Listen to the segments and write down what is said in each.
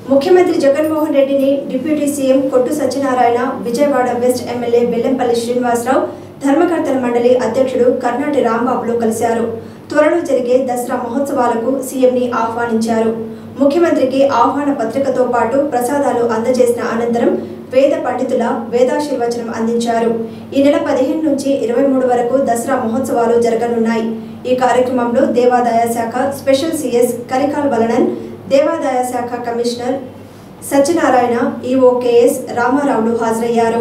ముఖ్యమంత్రి జగన్మోహన్ రెడ్డిని deputy CM Kottu Satyanarayana, Vijayawada west MLA Bellampalli Srinivasarao, ధర్మకర్తల మండలి అధ్యక్షుడు కర్నాటి రాంబాబులు కలిశారు. త్వరలో జరిగే దసరా మహోత్సవాలకు సీఎంని ఆహ్వానించారు. ముఖ్యమంత్రికి ఆహ్వాన పత్రికతో పాటు ప్రసాదాలు అందజేసిన అనంతరం వేద పండితుల వేదాశీర్వచనం అందించారు. ఈ నెల 15 నుంచి 23 వరకు దసరా మహోత్సవాలు జరగనున్నాయి. ఈ కార్యక్రమంలో దేవాదాయ శాఖ స్పెషల్ సిఎస్ కలికాల్ వలనన్, దేవాదాయ శాఖ కమిషనర్ సత్యనారాయణ, ఈఓ కెఎస్ రామారావులు హాజరయ్యారు.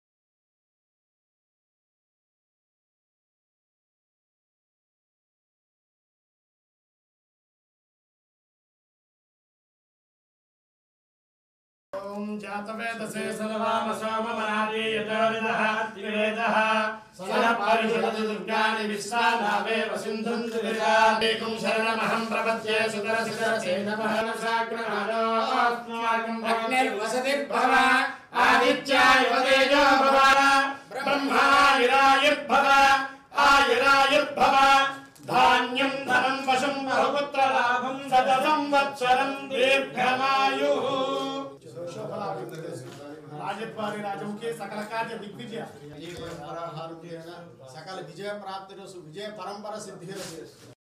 ओम जातवेदसे सर्वामसोममनादि यतोविदः त्रिवेदः सरपरिषदति दुर्गाणि विश्वानावेव सिन्धुन्तु विराटेकं शरणमहं प्रपद्ये सुतरसितरसे नमः साग्रहारो अस्माकं अग्निर्वसतिर्भव आदित्यायुवतेजो भव ब्रह्मायुरायुर्भव आयुरायुर्भव धान्यं धनं वशं बहुपुत्रलाभं शतसंवत्सरं दीर्घमायुः राजद्वारे राजमुखे सकल कार्य दिग्विजय सकल विजय प्राप्ति विजय परंपरा सिद्धि।